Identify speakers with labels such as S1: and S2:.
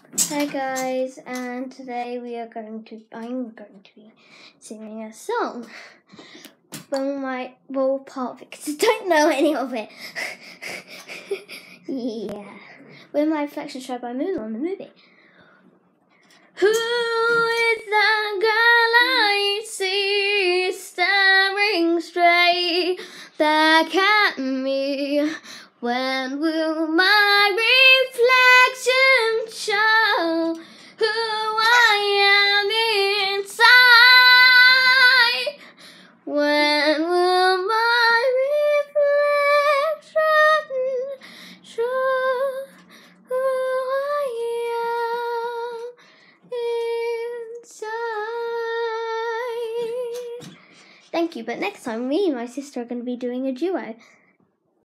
S1: Hi guys, and today I'm going to be singing a song. Part of it, because I don't know any of it. Yeah. With my reflection show by Milan, the movie. Who is that girl I see staring straight back at me? When will my reflection show who I am inside? When will my reflection show who I am inside? Thank you, but next time me and my sister are going to be doing a duo.